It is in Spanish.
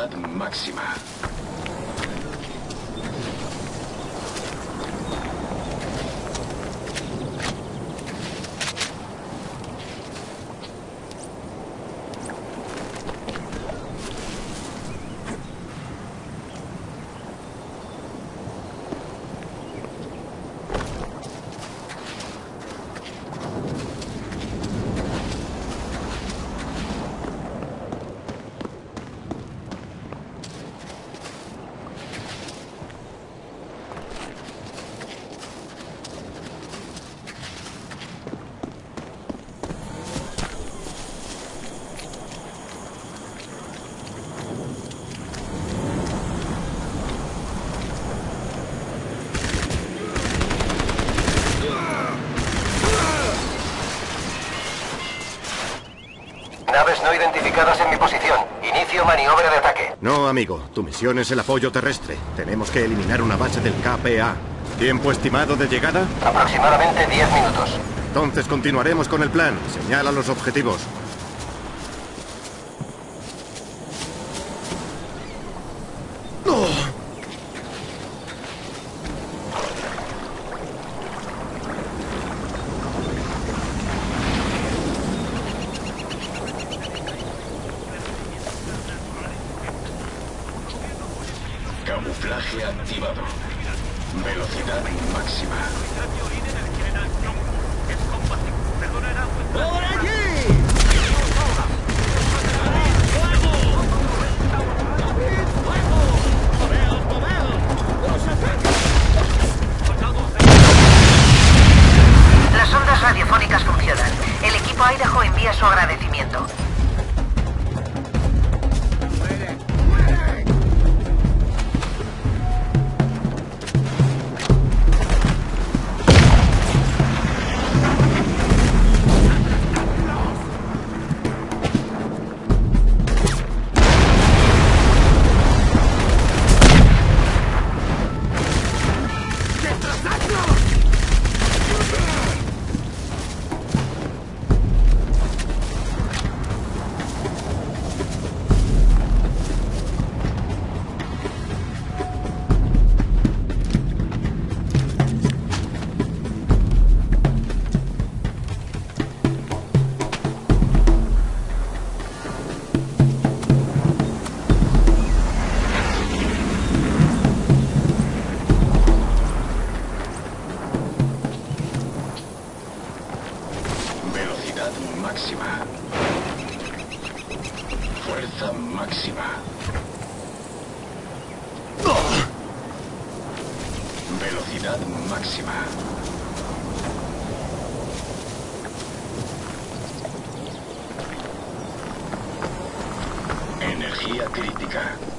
Velocidad máxima. Naves no identificadas en mi posición. Inicio maniobra de ataque. No, amigo. Tu misión es el apoyo terrestre. Tenemos que eliminar una base del KPA. ¿Tiempo estimado de llegada? Aproximadamente 10 minutos. Entonces continuaremos con el plan. Señala los objetivos. Camuflaje activado. Velocidad máxima. ¡Por allí! Las ondas radiofónicas funcionan. El equipo Idaho envía su agradecimiento. Máxima. Fuerza máxima. Velocidad máxima. Energía crítica.